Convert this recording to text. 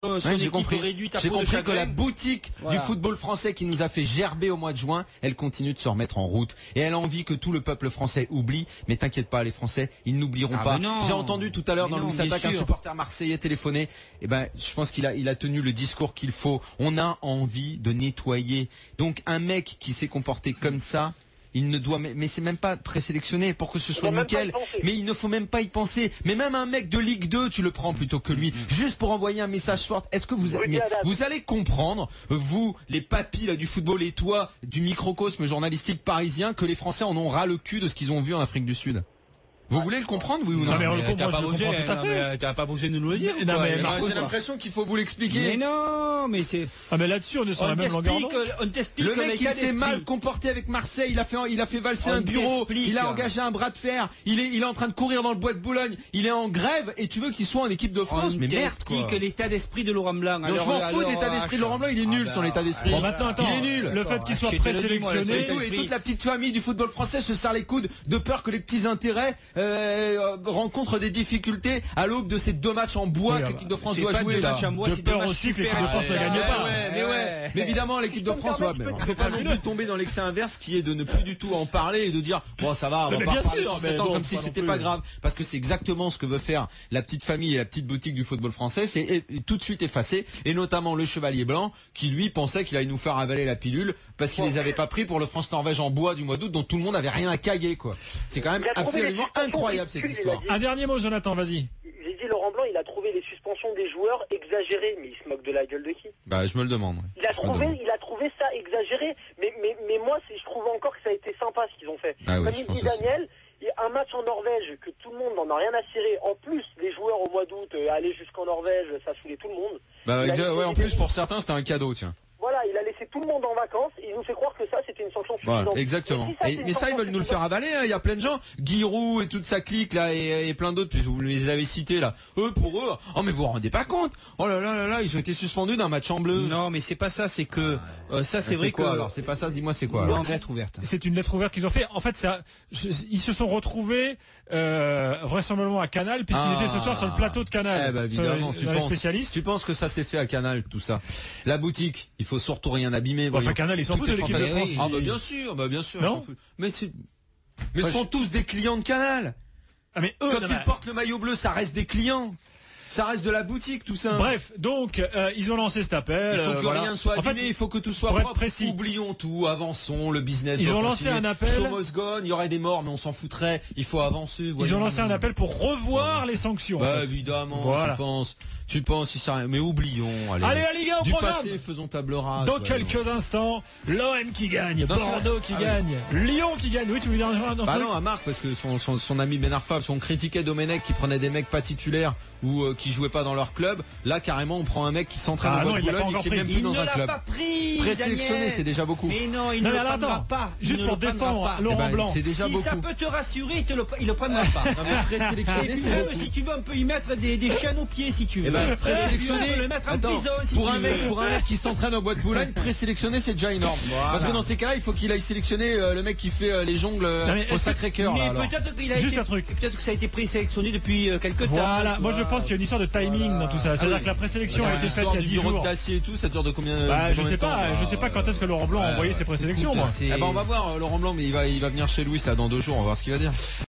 J'ai compris que la boutique du football français qui nous a fait gerber au mois de juin, elle continue de se remettre en route. Et elle a envie que tout le peuple français oublie. Mais t'inquiète pas, les Français, ils n'oublieront pas. J'ai entendu tout à l'heure dans Louis Attaque un supporter marseillais téléphoner. Eh ben, je pense qu'il a tenu le discours qu'il faut. On a envie de nettoyer. Donc, un mec qui s'est comporté comme ça, il ne doit, mais c'est même pas présélectionné pour que ce soit nickel. Mais il ne faut même pas y penser. Mais même un mec de Ligue 2, tu le prends plutôt que lui. Juste pour envoyer un message fort. Est-ce que vous allez comprendre, vous, les papis là du football et toi, du microcosme journalistique parisien, que les Français en ont ras le cul de ce qu'ils ont vu en Afrique du Sud? Vous voulez le comprendre, oui ou non? T'as pas posé de nous le dire. J'ai l'impression qu'il faut vous l'expliquer. Mais non, mais c'est. Ah mais là-dessus on est sur la même longueur d'onde. On t'explique. Le mec il s'est mal comporté avec Marseille. Il a fait valser un bureau. Il a engagé un bras de fer. Il est en train de courir dans le bois de Boulogne. Il est en grève et tu veux qu'il soit en équipe de France? Mais merde quoi. On t'explique l'état d'esprit de Laurent Blanc. Je m'en fous de l'état d'esprit de Laurent Blanc. Il est nul son état d'esprit. Bon maintenant attends. Il est nul. Le fait qu'il soit présélectionné et toute la petite famille du football français se serre les coudes de peur que les petits intérêts rencontre des difficultés à l'aube de ces 2 matchs en bois que l'équipe de France doit jouer là. De peur aussi que l'équipe de France ne gagne pas. Mais évidemment l'équipe de France ne fait pas non plus tomber dans l'excès inverse qui est de ne plus du tout en parler et de dire bon ça va, on va pas parler sur 7 ans comme si c'était pas grave, parce que c'est exactement ce que veut faire la petite famille et la petite boutique du football français, c'est tout de suite effacer, et notamment le Chevalier Blanc qui lui pensait qu'il allait nous faire avaler la pilule parce qu'il les avait pas pris pour le France-Norvège en bois du mois d'août dont tout le monde avait rien à caguer quoi. C'est quand même absolument incroyable cette histoire. Un dernier mot, Jonathan, vas-y. J'ai dit Laurent Blanc, il a trouvé les suspensions des joueurs exagérées, mais il se moque de la gueule de qui? Bah, je me le demande. Il a trouvé ça exagéré, mais moi, je trouve encore que ça a été sympa ce qu'ils ont fait. Ah oui, comme il dit Daniel, un match en Norvège que tout le monde n'en a rien à cirer. En plus, les joueurs au mois d'août, aller jusqu'en Norvège, ça saoulait tout le monde. Bah, en plus, pour certains, c'était un cadeau, tiens. Voilà, il a laissé tout le monde en vacances et il nous fait croire que ça c'était une sanction suffisante. Voilà, exactement. Mais ça, ils veulent nous le faire avaler, hein. Il y a plein de gens, Giroud et toute sa clique là, et plein d'autres, puis vous les avez cités là. Pour eux, oh mais vous vous rendez pas compte? Oh là là là là, ils ont été suspendus d'un match en bleu. Non, mais c'est pas ça, c'est que ça c'est vrai quoi, que. Alors c'est pas ça, dis-moi c'est quoi? Alors une lettre ouverte. C'est une lettre ouverte qu'ils ont fait. En fait, ils se sont retrouvés vraisemblablement à Canal puisqu'ils étaient ce soir sur le plateau de Canal. Eh ben évidemment, tu penses que ça s'est fait à Canal tout ça? La boutique, il faut surtout rien abîmer. Enfin Canal, ils s'en foutent de l'équipe de France. Ah bah bien sûr, non, mais ce sont tous des clients de Canal. Ah mais eux, quand ils portent le maillot bleu, ça reste des clients. Ça reste de la boutique, tout ça. Bref, donc ils ont lancé cet appel. Il faut que rien ne soit abîmé, il faut que tout soit propre. Précis. Oublions tout, avançons, le business. Ils ont lancé un appel. Show must go on, il y aurait des morts, mais on s'en foutrait. Il faut avancer. Ils ont lancé un appel pour revoir les sanctions. Bah évidemment, voilà. Tu penses si ça, mais oublions. Allez la Ligue 1 au du programme. passé, faisons table rase. Dans quelques instants, l'OM qui gagne, Bordeaux qui gagne, Lyon qui gagne. Oui, tu veux dire un Bah non, à Marc, parce que son ami Ben Arfa, on critiquait Domenech qui prenait des mecs pas titulaires ou qui jouaient pas dans leur club. Là, carrément, on prend un mec qui s'entraîne au Bois de Boulogne et qui est même plus dans un club. Il ne l'a pas pris. Présélectionné, c'est déjà beaucoup. Mais non, il ne le prendra pas. Juste pour défendre Laurent Blanc. C'est déjà beaucoup. Si ça peut te rassurer, il le prendra pas. Présélectionné, c'est même si tu veux, on peut y mettre des chaînes aux pieds si tu veux. Présélectionné, le mettre en prison si pour un mec qui s'entraîne au Bois de Boulogne, présélectionné, c'est déjà énorme. Parce que dans ces cas-là, il faut qu'il aille sélectionner le mec qui fait les jongles au Sacré-Cœur. Mais peut-être que ça a été présélectionné depuis quelques temps. Voilà, moi je pense qu'il y a une histoire de timing dans tout ça. C'est-à-dire que la présélection a été faite il y a 10 jours. D'acier et tout, ça dure de combien? Je sais pas quand est-ce que Laurent Blanc a envoyé ses présélections. On va voir Laurent Blanc, mais il va venir chez Louis là dans 2 jours, on va voir ce qu'il va dire.